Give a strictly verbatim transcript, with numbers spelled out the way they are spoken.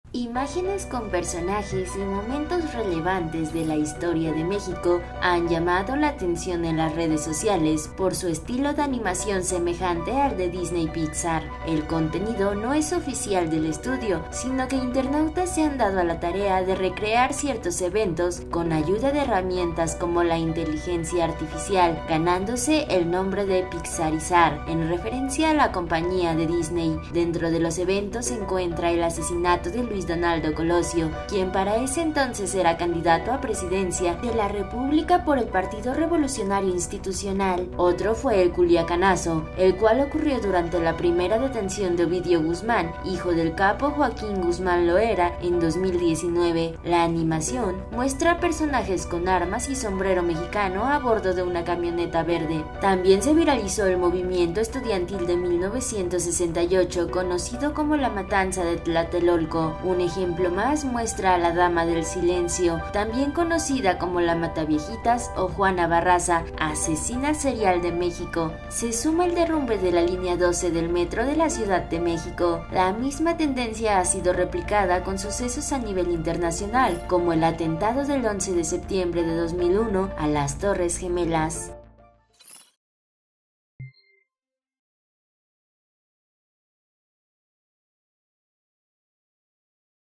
Imágenes con personajes y momentos relevantes de la historia de México han llamado la atención en las redes sociales por su estilo de animación semejante al de Disney Pixar. El contenido no es oficial del estudio, sino que internautas se han dado a la tarea de recrear ciertos eventos con ayuda de herramientas como la inteligencia artificial, ganándose el nombre de Pixarizar, en referencia a la compañía de Disney. Dentro de los eventos se encuentra el asesinato de Luis Donaldo Colosio, quien para ese entonces era candidato a presidencia de la República por el Partido Revolucionario Institucional. Otro fue el Culiacanazo, el cual ocurrió durante la primera detención de Ovidio Guzmán, hijo del capo Joaquín Guzmán Loera, en dos mil diecinueve. La animación muestra personajes con armas y sombrero mexicano a bordo de una camioneta verde. También se viralizó el movimiento estudiantil de mil novecientos sesenta y ocho, conocido como la Matanza de Tlatelolco. Un ejemplo más muestra a la Dama del Silencio, también conocida como la Mataviejitas o Juana Barraza, asesina serial de México. Se suma el derrumbe de la línea doce del metro de la Ciudad de México. La misma tendencia ha sido replicada con sucesos a nivel internacional, como el atentado del once de septiembre de dos mil uno a las Torres Gemelas.